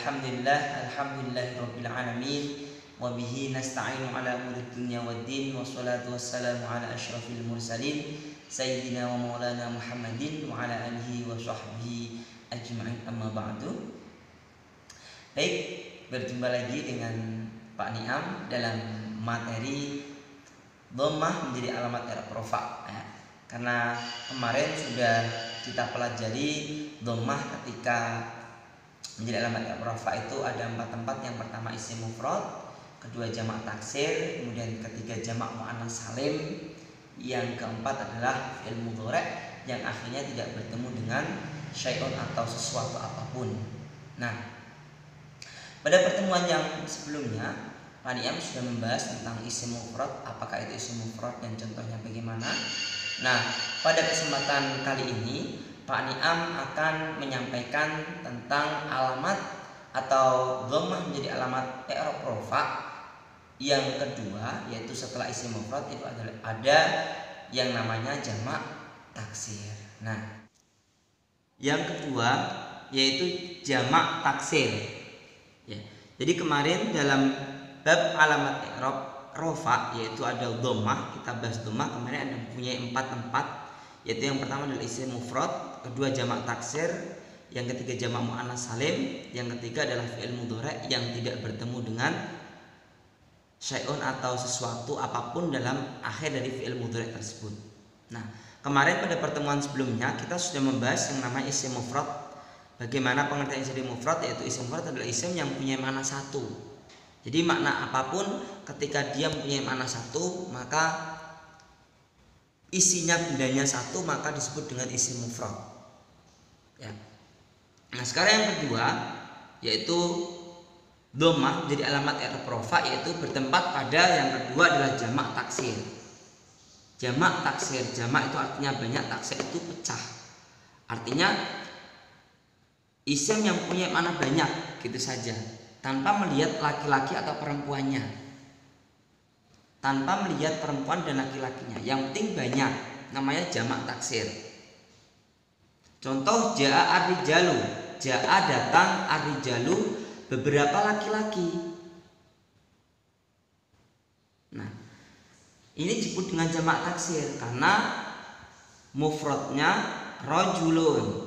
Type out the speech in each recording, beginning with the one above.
Alhamdulillahirabbil alamin wa bihi nasta'inu ala umuri dunya waddin wassalatu wassalamu ala asyrafil mursalin sayyidina wa maulana Muhammadin wa ala alihi wa sahbihi ajma'in, amma ba'du. Baik, berjumpa lagi dengan Pak Niam dalam materi dhammah menjadi alamat i'rab rafa. Karena kemarin sudah kita pelajari dhammah ketika menjadi alamat i'rab rafa itu ada 4 tempat. Yang pertama isim mufrad, kedua jamak taksir, kemudian ketiga jamak muannats salim, yang keempat adalah fi'il mudhari' yang akhirnya tidak bertemu dengan syai'un atau sesuatu apapun. Nah, pada pertemuan yang sebelumnya Pak Niam sudah membahas tentang isim mufrad, apakah itu isim mufrad dan contohnya bagaimana. Nah, pada kesempatan kali ini Pak Niam akan menyampaikan tentang alamat atau dhammah menjadi alamat i'rab rafa yang kedua, yaitu setelah isim mufrad itu ada yang namanya jamak taksir. Nah, yang kedua yaitu jamak taksir. Ya. Jadi kemarin dalam bab alamat i'rab rafa yaitu ada dhammah, kita bahas dhammah kemarin ada punya 4 tempat, yaitu yang pertama adalah isim mufrad, kedua jamak taksir, yang ketiga jamak muannats salim, yang ketiga adalah fi'il mudhari' yang tidak bertemu dengan syai'un atau sesuatu apapun dalam akhir dari fi'il mudhari' tersebut. Nah, kemarin pada pertemuan sebelumnya kita sudah membahas yang namanya isim mufrad. Bagaimana pengertian isim mufrad, yaitu isim mufrad adalah isim yang punya makna satu. Jadi makna apapun ketika dia mempunyai makna satu, maka isinya bendanya satu, maka disebut dengan isim mufrad. Ya. Nah, sekarang yang kedua yaitu dhammah menjadi alamat i'rab rafa, yaitu bertempat pada yang kedua adalah jamak taksir. Jamak taksir, jamak itu artinya banyak, taksir itu pecah. Artinya isim yang punya makna banyak gitu saja, tanpa melihat laki-laki atau perempuannya, tanpa melihat perempuan dan laki-lakinya, yang penting banyak, namanya jamak taksir. Contoh ja'a ar-rijalu, ja'a datang, ar-rijalu beberapa laki-laki. Nah, ini disebut dengan jamak taksir karena mufradnya rajulun.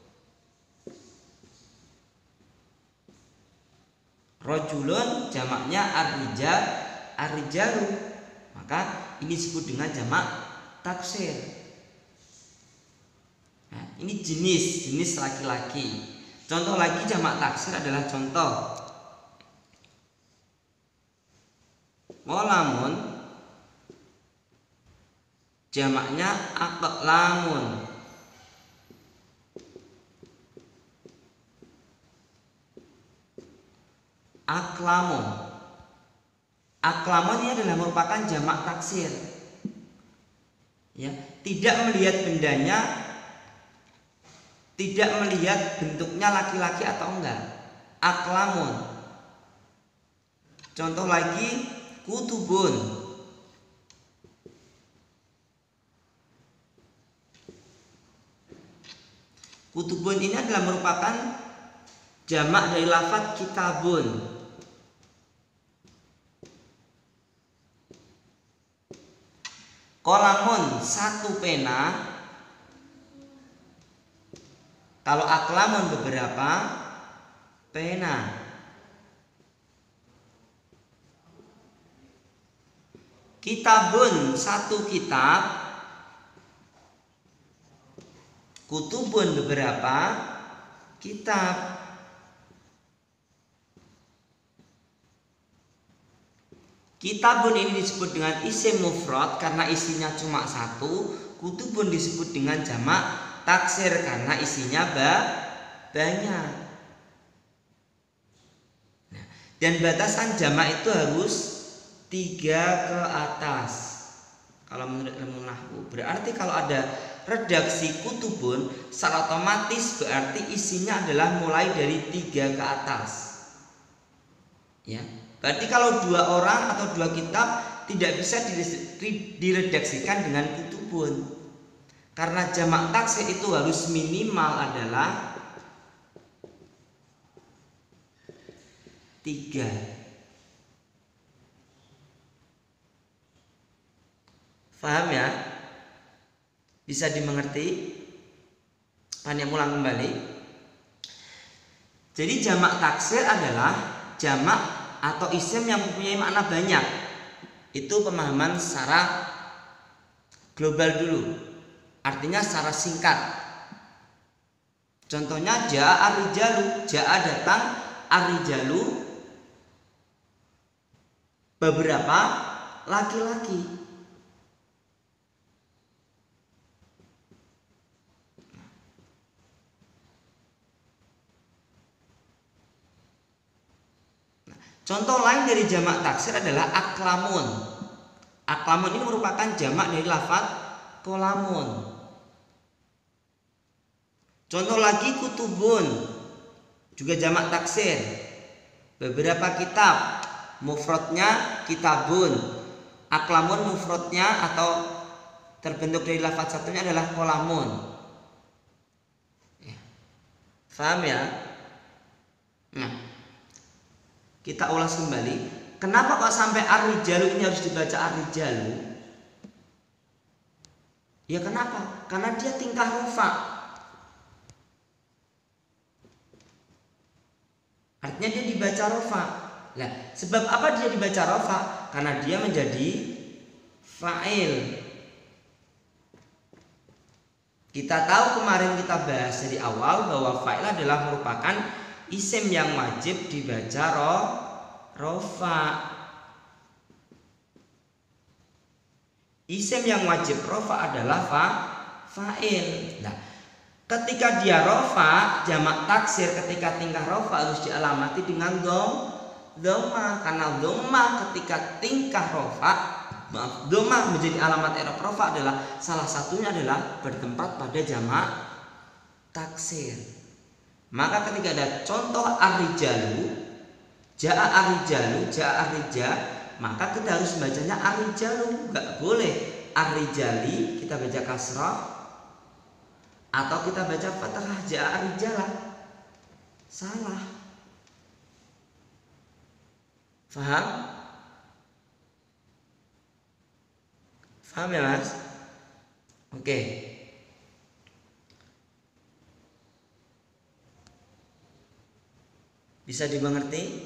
Rajulun jamaknya ar-rijalu, maka ini disebut dengan jamak taksir. Nah, ini jenis laki-laki. Contoh lagi jamak taksir adalah contoh qalamun, jamaknya aqlamun. Aklamun. Aklamun ini adalah merupakan jamak taksir. Ya, tidak melihat bendanya, tidak melihat bentuknya laki-laki atau enggak. Aklamun. Contoh lagi kutubun. Kutubun ini adalah merupakan jamak dari lafaz kitabun. Qalamun, satu pena. Kalau aklamun beberapa pena. Kitabun, satu kitab. Kutubun, beberapa kitab. Kitabun ini disebut dengan isim mufrad karena isinya cuma satu. Kutubun disebut dengan jamak taksir karena isinya banyak. Nah, dan batasan jamak itu harus 3 ke atas. Kalau menurut ilmu nahwu, berarti kalau ada redaksi kutubun secara otomatis berarti isinya adalah mulai dari 3 ke atas. Ya. Berarti kalau 2 orang atau 2 kitab tidak bisa diredaksikan dengan kutubun. Karena jamak taksir itu harus minimal adalah 3. Paham ya? Bisa dimengerti? Paniam ulang kembali. Jadi jamak taksir adalah jamak atau isim yang mempunyai makna banyak. Itu pemahaman secara global dulu. Artinya secara singkat. Contohnya ja'a ar-rijalu, ja'a datang, ar-rijalu beberapa laki-laki. Contoh lain dari jamak taksir adalah aklamun. Aklamun ini merupakan jamak dari lafaz kolamun. Contoh lagi kutubun, juga jamak taksir. Beberapa kitab, mufradnya kitabun. Aklamun mufradnya atau terbentuk dari lafaz satunya adalah kolamun. Paham ya? Nah, kita ulas kembali. Kenapa kok sampai ar-rijalu ini harus dibaca ar-rijalu? Ya kenapa? Karena dia tingkah rufa. Artinya dia dibaca rofa. Nah, sebab apa dia dibaca rofa? Karena dia menjadi fa'il. Kita tahu kemarin kita bahas dari awal bahwa fa'il adalah merupakan isim yang wajib dibaca rofa. Isim yang wajib rofa adalah fa'il. Nah, ketika dia rofa, jamak taksir ketika tingkah rofa harus dialamati dengan dhamma. Karena dhamma ketika tingkah rofa, dhamma menjadi alamat i'rab rofa adalah salah satunya adalah bertempat pada jamak taksir. Maka ketika ada contoh ar-rijalu, ja'a ar-rijalu, ja'a ar-rija, maka kita harus bacanya ar-rijalu. Enggak boleh ar-rijali kita baca kasrah atau kita baca fathah ja'a ar-rijala. Salah. Faham? Faham ya Mas? Oke. Bisa dimengerti?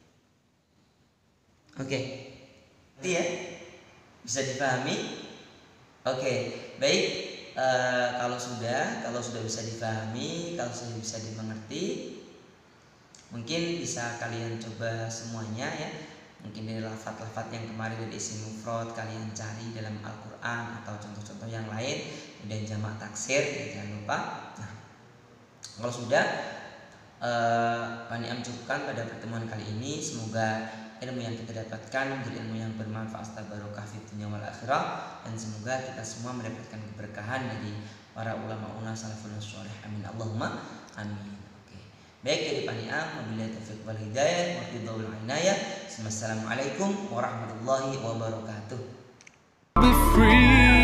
Oke. Itu ya? Bisa dipahami? Oke, baik. Kalau sudah bisa dipahami, kalau sudah bisa dimengerti, mungkin bisa kalian coba semuanya ya. Mungkin dari lafaz-lafaz yang kemarin dari isim mufrad kalian cari dalam Al-Quran atau contoh-contoh yang lain, dan jamak taksir ya, jangan lupa. Nah, kalau sudah Paniam cukupkan pada pertemuan kali ini. Semoga ilmu yang kita dapatkan menjadi ilmu yang bermanfaat barokah fid dunya wal akhirah, dan semoga kita semua mendapatkan keberkahan dari para ulama salafun shalih. Amin Allahumma amin. Oke. Baik, dari Paniam, wabillahi taufiq wal hidayah, wa inayah. Wassalamualaikum warahmatullahi wabarakatuh.